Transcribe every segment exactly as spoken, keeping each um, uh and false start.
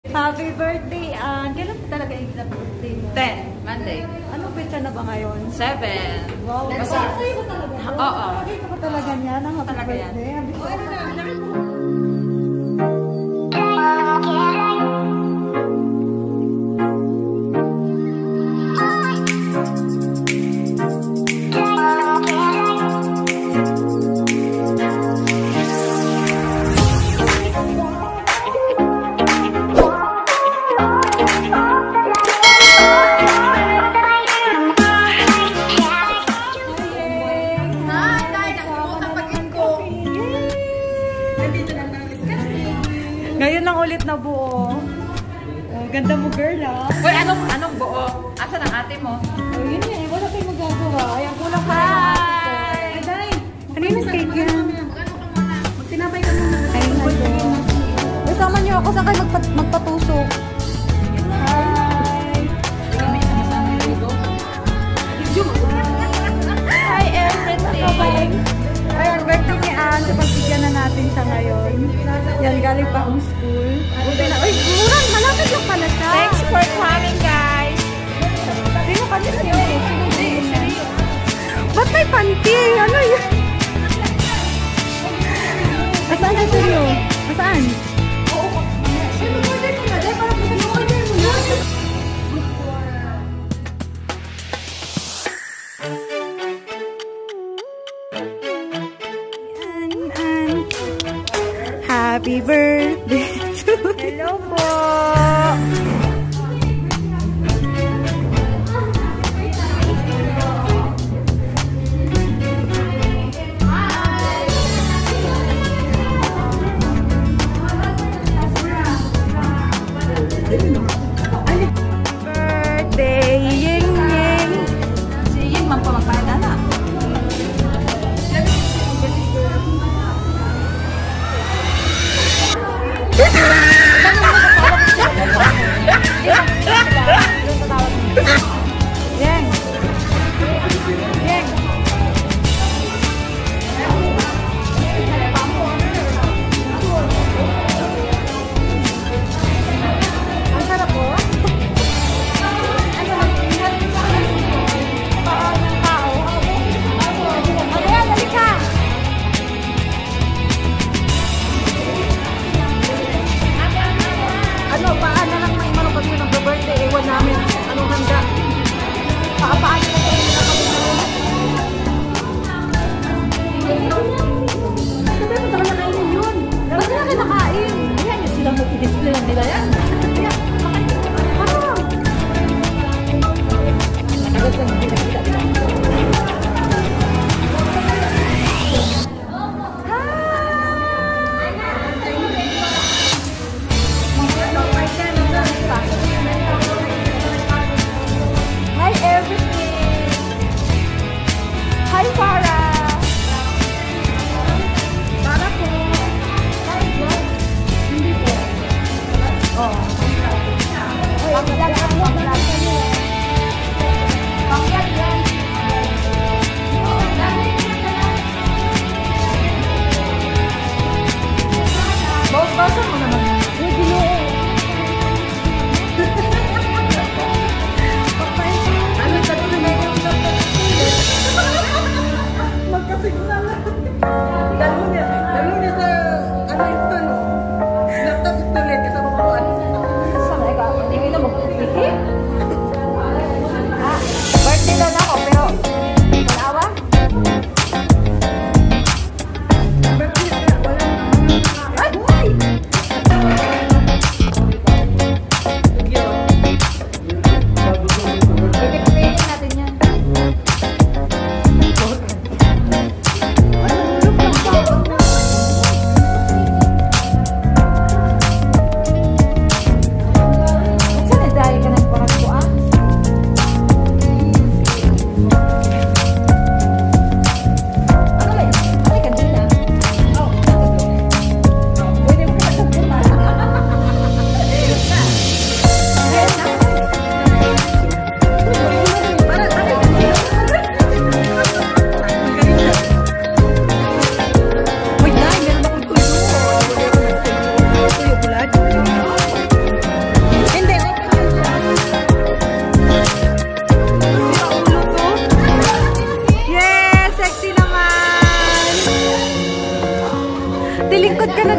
Happy birthday, Ann! Kailan pa talaga yung birthday mo? ten, Monday. Ano petsa na ba ngayon? seven. Wow, Basta, sa'yo ko talaga. oo. Lagi ko pa talaga niya ng happy Talaga yan. birthday. Happy birthday. Ngayon lang ulit na buo. Oh, ganda mo, girl, ah. Uy, anong, anong buo? Asan ang ate mo? Oh, yun eh. Wala kayong magagawa. Ayan, kulang pa. Hi! Ay, Day. Ano yung cake yan? Magtinapay ka muna. Ay, nalo. Kasama niyo ako. Saan kayo magpat magpatusok? Hi! Hi, everything! Ayan, birthday ni Ann. Pagbigyan na natin siya ngayon. Yan, galing pa ang school. Buti na. Uy, murang, malapit lang pala siya. Thanks for coming, guys! Sino ka nila yung cake? Ba't may panty? Ano yun? Asaan na sa'yo? Asaan? Happy birthday to you. Hello po. Birthday, ying ying. Si Ying, man pa magpahanda na. Yeng. Yeng. Ang sarap po. Ano? Paan ng tao. Ano yan? Dali ka. Ano? Paan na lang ng imano pag yun nag-birthday. Ewan namin. Anong handa? Paapaan nyo na kayo na kami na yun. Sabi mo, baka nakainin yun. Ba't na kayo nakain? Ayan, yun sila mo i-display lang nila yan. Ayan, makain ka. Parang. Agad lang, hindi nakita. Hi everything! Hi Farah! Para po! Hi vlog! Hindi po! Oh! Pang-vlog ako! Pang-vlog! Pang-vlog yan! Bawas-bawasan mo naman yan! Hindi mo eh! Magkasignan lang. Lalo niya. Lalo niya sa ano ito, no? Laptop ito ulit kasama ko. Saan na ikaw? Hindi ka na magpipiki?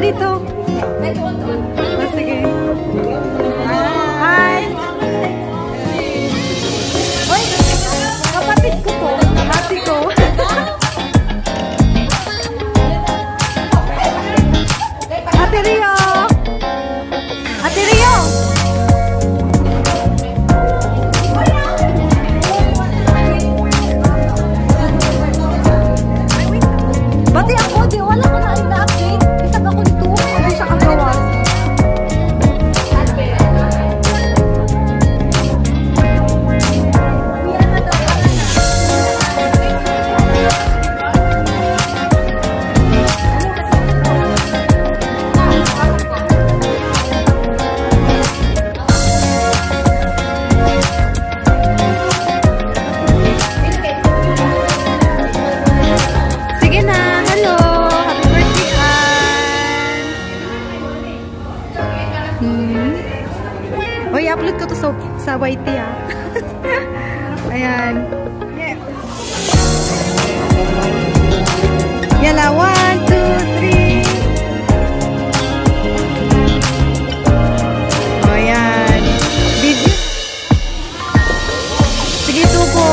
dito. Oh, sige. Hi! Uy! Kapatid ko po. Kapatid ko. Ate Rio! Ate Rio! Bati ako, di wala ko na ina-update. Isang ako nito, hindi siya kagawas. Uy, upload ko to sa, sa Y T ah. Ayan. Yala, one, two, three. O, ayan. Video. Sige, tupo.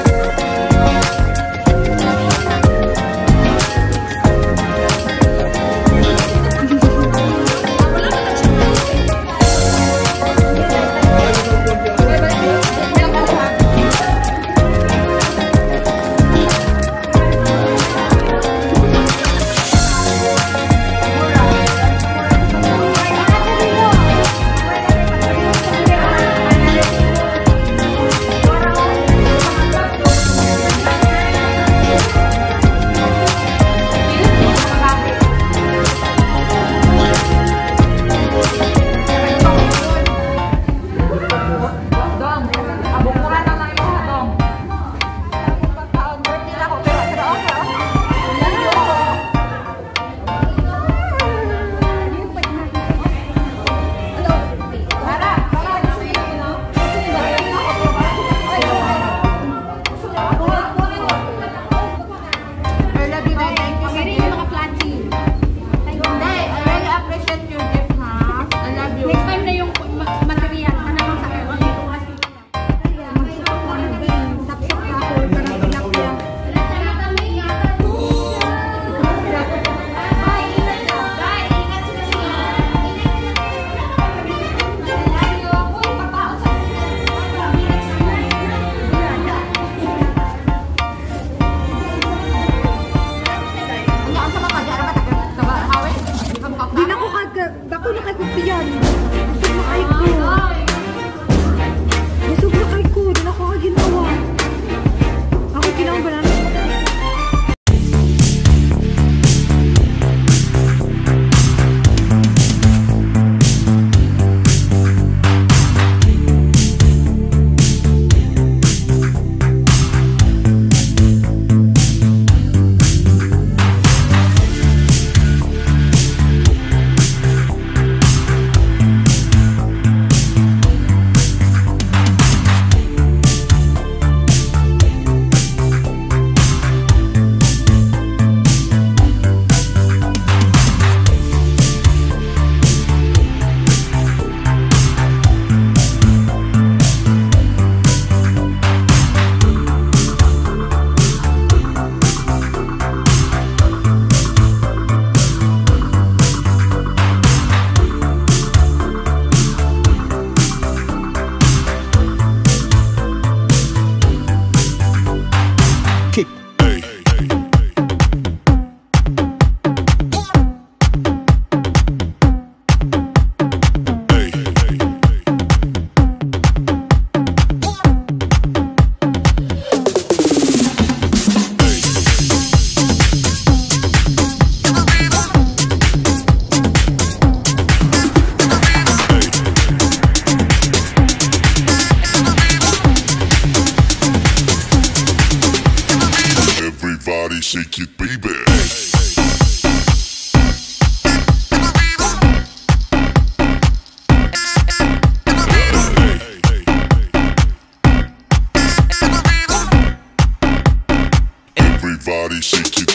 Bako na kay kupiyan. Busog na kay ko. Busog na kay ko. Di na ako kaginawa. Ako ginawa ba namin? Shake it, baby. Everybody shake it.